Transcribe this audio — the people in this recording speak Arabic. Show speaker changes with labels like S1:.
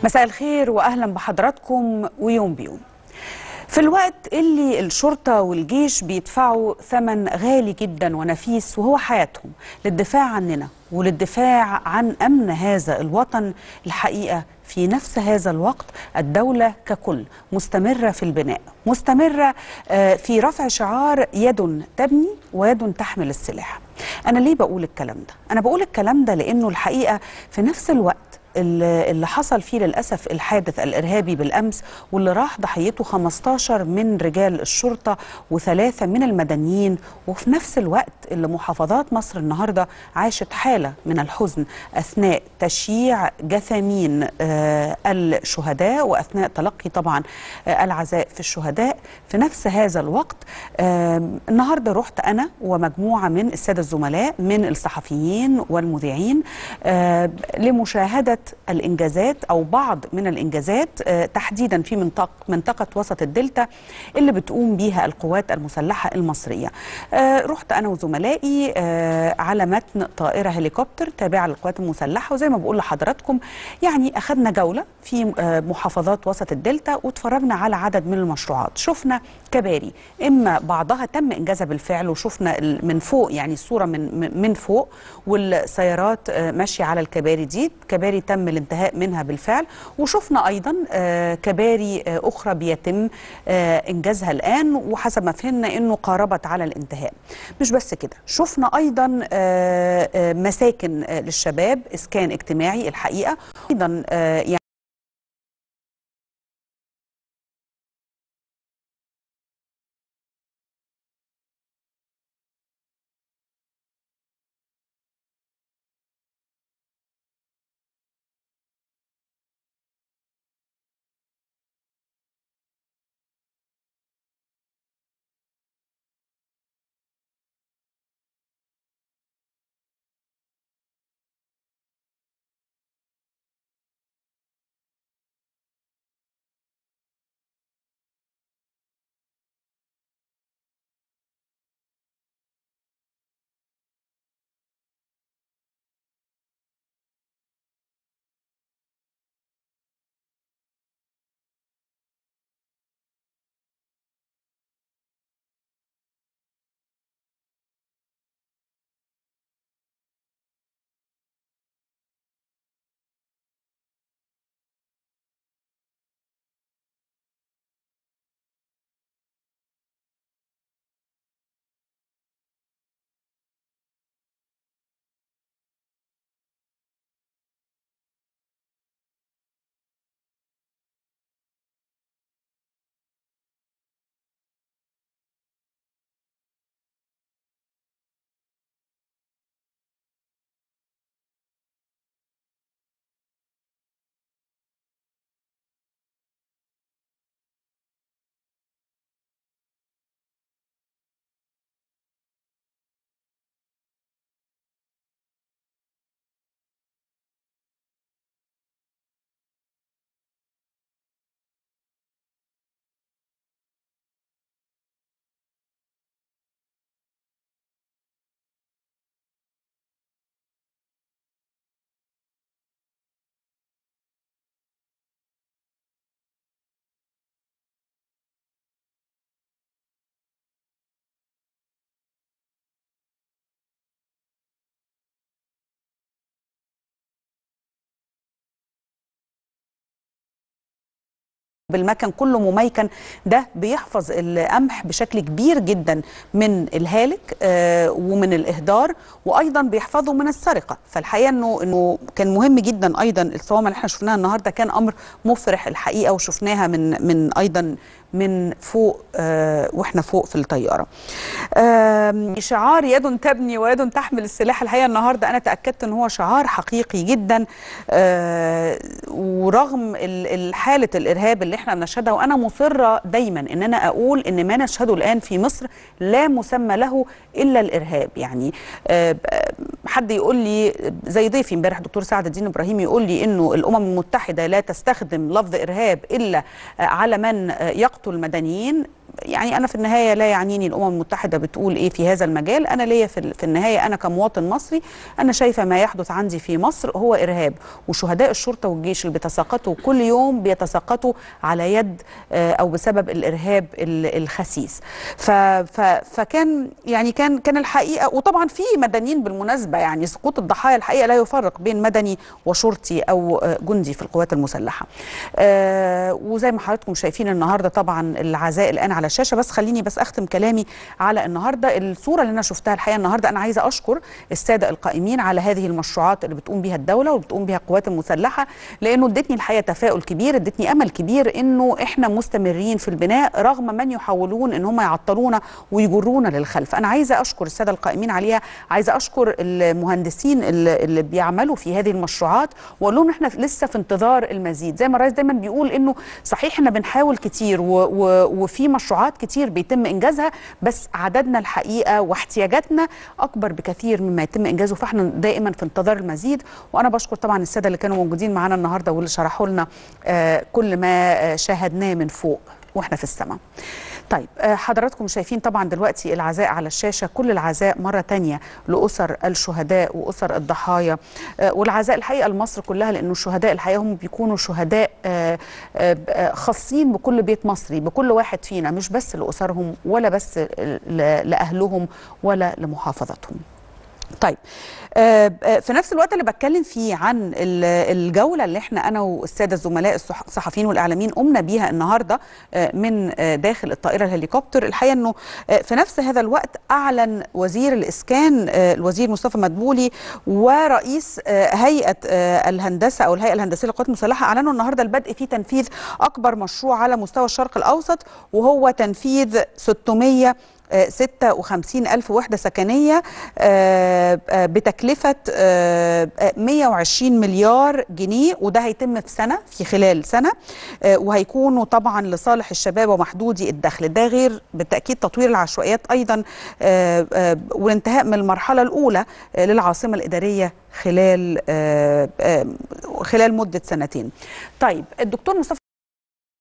S1: مساء الخير واهلا بحضراتكم ويوم بيوم. في الوقت اللي الشرطة والجيش بيدفعوا ثمن غالي جدا ونفيس وهو حياتهم للدفاع عننا وللدفاع عن أمن هذا الوطن، الحقيقة في نفس هذا الوقت الدولة ككل مستمرة في البناء، مستمرة في رفع شعار يد تبني ويد تحمل السلاح. أنا ليه بقول الكلام ده؟ أنا بقول الكلام ده لأنه الحقيقة في نفس الوقت اللي حصل فيه للأسف الحادث الإرهابي بالأمس واللي راح ضحيته 15 من رجال الشرطة و3 من المدنيين، وفي نفس الوقت اللي محافظات مصر النهاردة عاشت حالة من الحزن أثناء تشييع جثامين الشهداء وأثناء تلقي طبعا العزاء في الشهداء. في نفس هذا الوقت النهاردة رحت أنا ومجموعة من السادة الزملاء من الصحفيين والمذيعين لمشاهدة الإنجازات أو بعض من الإنجازات تحديدا في منطقة وسط الدلتا اللي بتقوم بيها القوات المسلحة المصرية. رحت أنا وزملائي على متن طائرة هليكوبتر تابعة للقوات المسلحة، وزي ما بقول لحضراتكم يعني أخذنا جولة في محافظات وسط الدلتا واتفرجنا على عدد من المشروعات. شفنا كباري إما بعضها تم إنجازها بالفعل وشفنا من فوق يعني الصورة من فوق والسيارات ماشية على الكباري دي، كباري تم الانتهاء منها بالفعل، وشفنا أيضا كباري أخرى بيتم إنجازها الآن وحسب ما فهمنا أنه قاربت على الانتهاء. مش بس كده، شفنا أيضا مساكن للشباب، إسكان اجتماعي الحقيقة أيضا يعني بالمكن كله مميكن، ده بيحفظ القمح بشكل كبير جدا من الهالك ومن الإهدار، وأيضا بيحفظه من السرقة. فالحقيقة إنه كان مهم جدا أيضا الصوامع اللي احنا شفناها النهارده، كان أمر مفرح الحقيقة، وشفناها من أيضا من فوق واحنا فوق في الطيارة. شعار يد تبني ويد تحمل السلاح، الحقيقة النهاردة أنا تأكدت أن هو شعار حقيقي جدا، ورغم حالة الإرهاب اللي احنا بنشهدها، وأنا مصرة دايما أن أنا أقول أن ما نشهده الآن في مصر لا مسمى له إلا الإرهاب. يعني حد يقول لي زي ضيفي امبارح دكتور سعد الدين إبراهيم يقول لي أنه الأمم المتحدة لا تستخدم لفظ إرهاب إلا على من يقتل المدنيين. يعني أنا في النهاية لا يعنيني الأمم المتحدة بتقول إيه في هذا المجال. أنا ليا في النهاية أنا كمواطن مصري أنا شايفة ما يحدث عندي في مصر هو إرهاب، وشهداء الشرطة والجيش اللي بيتساقطوا كل يوم بيتساقطوا على يد أو بسبب الإرهاب الخسيس. فكان يعني كان الحقيقة، وطبعا في مدنيين بالمناسبة، يعني سقوط الضحايا الحقيقة لا يفرق بين مدني وشرطي أو جندي في القوات المسلحة. وزي ما حضراتكم شايفين النهاردة طبعا العزاء الآن على الشاشة. بس خليني بس أختم كلامي على النهاردة الصورة اللي أنا شفتها الحقيقة النهاردة. أنا عايزة أشكر السادة القائمين على هذه المشروعات اللي بتقوم بها الدولة وبتقوم بها القوات المسلحة، لأنه ادتني الحقيقة تفاؤل كبير، ادتني أمل كبير إنه إحنا مستمرين في البناء رغم من يحاولون إن هم يعطلونا ويجرونا للخلف. أنا عايزة أشكر السادة القائمين عليها، عايزة أشكر المهندسين اللي بيعملوا في هذه المشروعات، وأقول لهم إحنا لسه في انتظار المزيد. زي ما الرئيس دايما بيقول إنه صحيح إحنا بنحاول كتير وفي مشروعات كتير بيتم إنجازها، بس عددنا الحقيقة واحتياجاتنا أكبر بكثير مما يتم إنجازه، فإحنا دائما في انتظار المزيد. وأنا بشكر طبعا السادة اللي كانوا موجودين معانا النهاردة واللي شرحوا لنا كل ما شاهدناه من فوق وإحنا في السماء. طيب حضراتكم شايفين طبعا دلوقتي العزاء على الشاشة، كل العزاء مرة تانية لأسر الشهداء وأسر الضحايا، والعزاء الحقيقة لمصر كلها، لأنه الشهداء الحقيقة هم بيكونوا شهداء خاصين بكل بيت مصري، بكل واحد فينا، مش بس لأسرهم ولا بس لأهلهم ولا لمحافظتهم. طيب في نفس الوقت اللي بتكلم فيه عن الجولة اللي احنا أنا والسادة الزملاء الصحفيين والإعلاميين قمنا بيها النهاردة من داخل الطائرة الهليكوبتر، الحقيقة أنه في نفس هذا الوقت أعلن وزير الإسكان الوزير مصطفى مدبولي ورئيس هيئة الهندسة أو الهيئة الهندسية للقوات المسلحة أعلنوا النهاردة البدء في تنفيذ أكبر مشروع على مستوى الشرق الأوسط، وهو تنفيذ 656 ألف وحدة سكنية بتكلفة 120 مليار جنيه، وده هيتم في سنة، في خلال سنة، وهيكونوا طبعا لصالح الشباب ومحدودي الدخل. ده غير بالتأكيد تطوير العشوائيات أيضا والانتهاء من المرحلة الأولى للعاصمة الإدارية خلال مدة سنتين. طيب الدكتور مصطفى